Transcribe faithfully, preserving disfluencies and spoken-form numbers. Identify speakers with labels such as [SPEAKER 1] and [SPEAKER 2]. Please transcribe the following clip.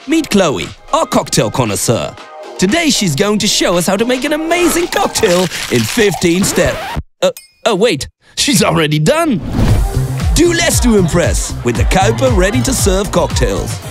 [SPEAKER 1] Meet Chloe, our cocktail connoisseur. Today she's going to show us how to make an amazing cocktail in fifteen steps. Uh, oh wait, she's already done! Do less to impress with the Kuyper ready-to-serve cocktails.